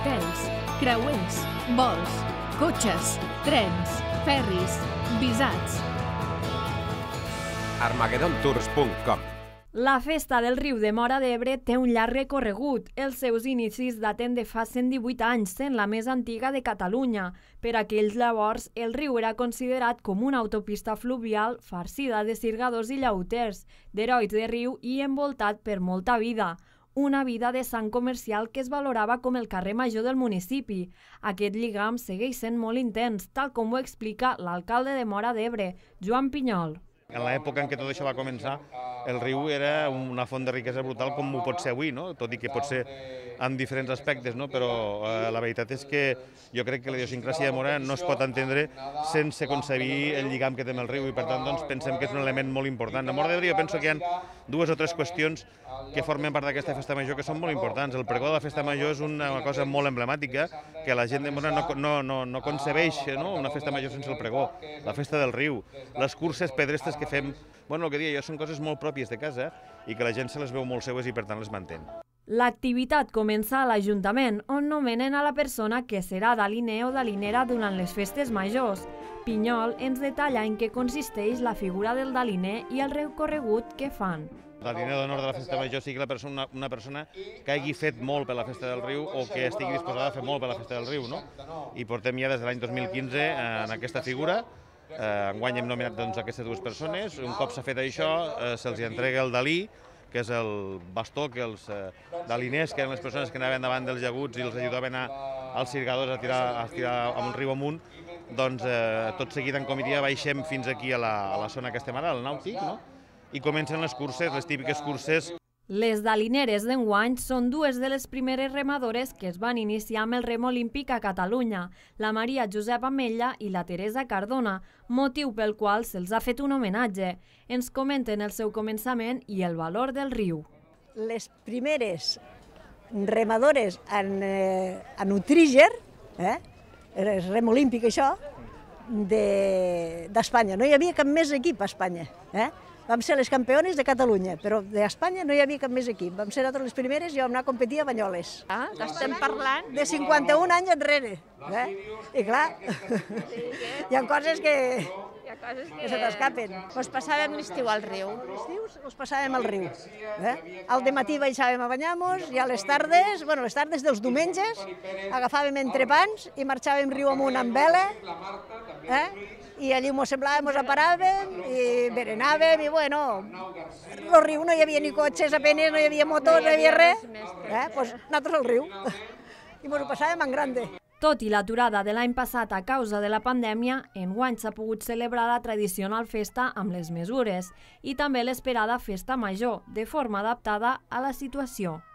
hotels, creuers, vols, cotxes, trens, ferris, visats. Armagedontours.com. La festa del riu de Móra d'Ebre té un llarg recorregut. Els seus inicis daten de fa 118 anys, sent la més antiga de Catalunya. Per aquells llavors, el riu era considerat com una autopista fluvial farcida de sirgadors i llauters, d'herois de riu i envoltat per molta vida. Una vida de sang comercial que es valorava com el carrer major del municipi. Aquest lligam segueix sent molt intens, tal com ho explica l'alcalde de Móra d'Ebre, Joan Pinyol. En l'època en què tot això va començar, el riu era una font de riquesa brutal com ho pot ser avui, no? Tot i que pot ser en diferents aspectes, no? Però la veritat és que jo crec que la idiosincràsia de Móra no es pot entendre sense concebir el lligam que té amb el riu i per tant doncs, pensem que és un element molt important. A Móra d'Ebre jo penso que hi ha dues o tres qüestions que formen part d'aquesta festa major que són molt importants. El pregó de la festa major és una cosa molt emblemàtica que la gent de Móra no concebeix, no? Una festa major sense el pregó, la festa del riu, les curses pedrestres que fem, el que deia jo, són coses molt pròpies de casa i que la gent se les veu molt seues i per tant les mantén. L'activitat comença a l'Ajuntament, on nomenen a la persona que serà daliner o dalinera durant les festes majors. Pinyol ens detalla en què consisteix la figura del daliner i el recorregut que fan. El daliner d'honor de la festa major sigui una persona que hagi fet molt per la festa del riu o que estigui disposada a fer molt per la festa del riu, no? I portem ja des de l'any 2015 en aquesta figura. Enguany hem nomenat aquestes dues persones. Un cop s'ha fet això, se'ls entrega el dalí, que és el bastó que els daliners, que eren les persones que anaven davant dels llaguts i els ajudaven als sirgadors a tirar amb el riu amunt, doncs tot seguit en comitiva baixem fins aquí a la zona que estem ara, al nàutic, no? I comencen les curses, les típiques curses. Les dalineres d'enguany són dues de les primeres remadores que es van iniciar amb el rem olímpic a Catalunya, la Maria Josep Ametlla i la Teresa Cardona, motiu pel qual se'ls ha fet un homenatge. Ens comenten el seu començament i el valor del riu. Les primeres remadores en Utríger, el rem olímpic això, d'Espanya. No hi havia cap més equip a Espanya. Vam ser les campiones de Catalunya, però d'Espanya no hi havia cap més equip. Vam ser nosaltres les primeres i vam anar a competir a Banyoles. Que estem parlant de 51 anys enrere. I clar, hi ha coses que se t'escapen. Ens passàvem l'estiu al riu. L'estiu ens passàvem al riu. Al dematí baixàvem a banyar-nos i a les tardes dels diumenges, agafàvem entrepans i marxàvem riu amunt amb vela, i allí mos semblava, mos aparàvem i berenàvem i bueno, al riu no hi havia ni cotxes, apenas no hi havia motors, no hi havia res, doncs nosaltres al riu i mos ho passàvem en grande. Tot i l'aturada de l'any passat a causa de la pandèmia, enguany s'ha pogut celebrar la tradicional festa amb les mesures i també l'esperada festa major, de forma adaptada a la situació.